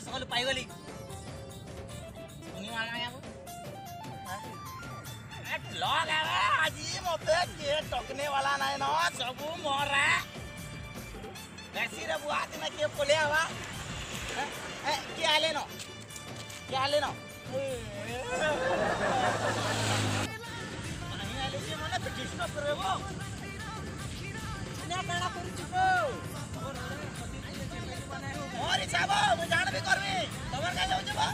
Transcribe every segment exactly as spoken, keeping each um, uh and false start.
सकल पाई गली सुनी माना या एक लॉग है आज ही मते के टकने वाला नहीं ना सब मर रहा है वैसी रे बुआ दिन के बोले हवा ए क्या लेनो क्या लेनो नहीं आले जे मने पिटिशन करबो ना काना करू चुको और हिसाब मु जान भी करबी तबर का जाउ जबा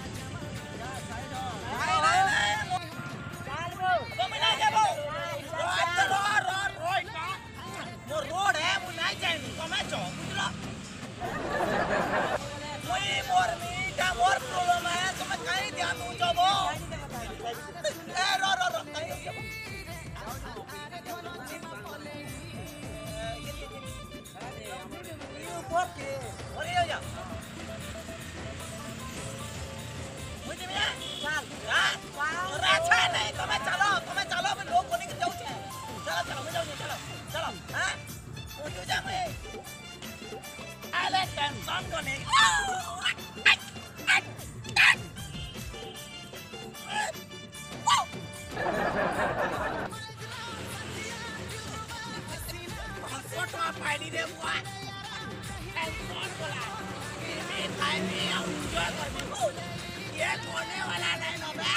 नहीं नहीं नहीं चाल बो तुम ना जाबो रोड रोड रोड रोड का मो रोड है मु नहीं जाई तुम चो बुझलो कोई मोर मीठा मोर प्रॉब्लम है तुम कहीं ध्यान दो जबो ए रो रो रो कहीं जबो ओके और ये जा मुझे भी चल हां अच्छा नहीं तुम्हें चलो तुम्हें चलो मैं लोग कोनी के जाऊ छे चलो चलो मैं जाऊ चलो चलो हां मुझे जा मैं आले टेंशन कोनी फोटो पानी दे बुआ कौन बोला ये भाई भी हम जो कर ये कोने वाला नहीं ना बे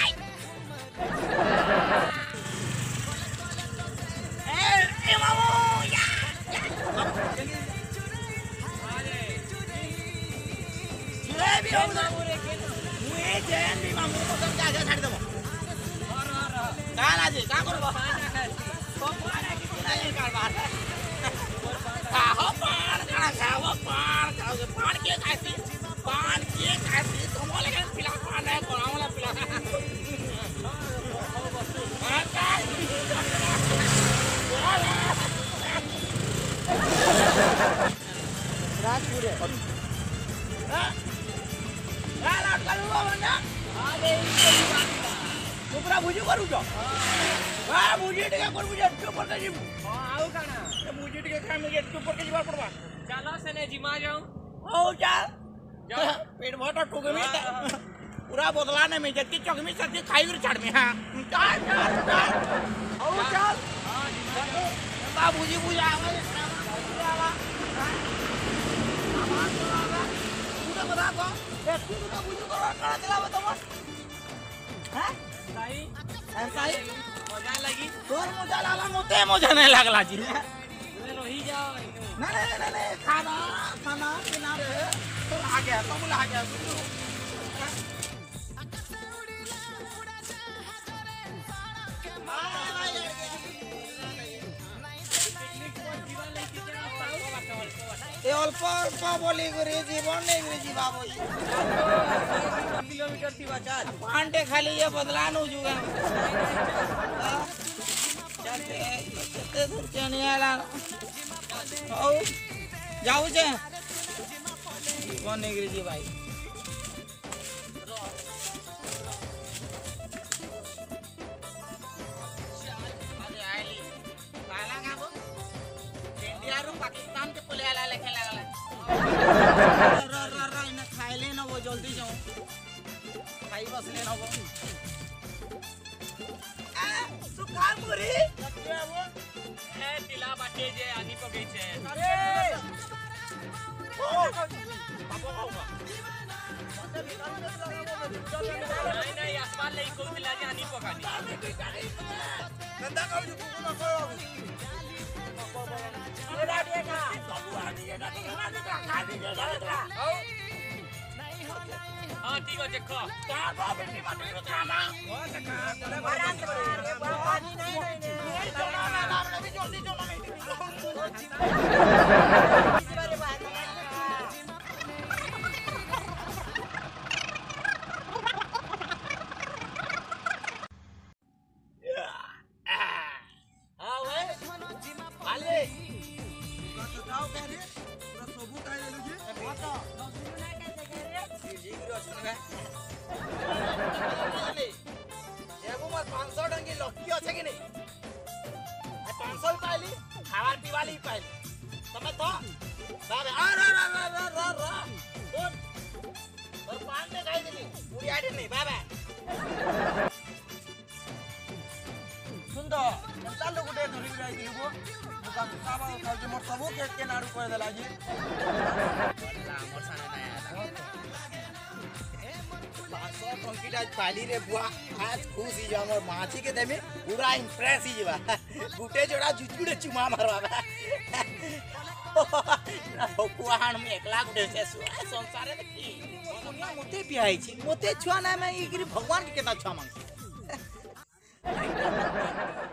ए ए मामू या अरे ये भी हम ना मुए जैन भी मामू को तुम जाके छाड़ दबो और और का लाजी का करबो पप्पा ने कि नहीं कर बात खाओ पान का खाओ पान खाओ पान के खाती पान के खाती तुम लगे पिला पान है कोना वाला पिला राजपुर है हां हां लाट करूंगा बंदा अरे तुमरा बुझू करू जो हां बुझी टिका कर बुझे ऊपर के जीव हां आउ काना ए बुझी टिका खाए में गेट ऊपर के जीवा पड़वा चलो सने जिमा जाऊं ओ चल जा पेट भर टूके में पूरा बोतला ने में जति चौक में सब्जी खाई कर छाड़ में हां चल चल चल ओ चल हां जिमा जाओ बाबूजी बुझा आवे आवा आवाज आवा पूरा बता को ए तू तो बुझू कर करा चलाव तुम हैं सही सही मजा लगी तोर मजा लाला मोते मजा नहीं लागला जी बोले रही जाओ ना ना ना ना खाना खाना पीना रे तो आ गया तुम ला गया ए अल्प अल्प बोली करे जीवन नहीं जीवा बोई किलोमीटर थी चल पांडे खाली ये बदला न जुगा चलते कितने दूर चने आला ओ जाऊ छे जीवन नहीं जी भाई पाकिस्तान के पुले आला लेके लागला र र र इन खाइले न वो जल्दी जाऊं खाई बसले न वो आ सुखा मुरी क्या वो ए तिला बाटे जे आनी पगई छे अरे ओ बाबू बाबू नहीं नहीं आसमान ले को मिला जे आनी पगानी नंदा का जो को न करो अरे देखा बाबू आ दिएगा तो खाना देगा खा दीजिएगा इतना हां ठीक है देखो तार बाप बेटी माटी में खाना वो देखा तेरे बारात रे बाबा जी नहीं नहीं चलो ना नाम ने भी जल्दी चलो नहीं इस बारे बात हां वे आले जाओ कह रे पूरा सबू काई ले लुजी हां तो सबू ना कह दे रे जी गिरो छन आले एगो मार पाँच सौ टंकी लकी আছে कि नहीं ए पाँच सौ पाइली खावार पीवाली पाइली तमे तो बाबे आ रा रा रा रा रा और पान ने खाई देनी पूरी आटे नहीं बाबा सुन तो चाल गुटे धरी जाई दिलबो मुका खाबा खाउ जे मोर सबो के के नाडू कर देला जी बल्ला मोर साने ना आया पासो टंकीटा पाली रे बुआ आज खुश ही जा मोर माछी के देमे पूरा इंप्रेस ही जबा गुटे जोड़ा जुजुड़े चुमा मारवा भकुआन में एकला गुटे से संसार रे की मोते पियाई छी मोते छुआ ना में ई भगवान के केतना छुआ मांग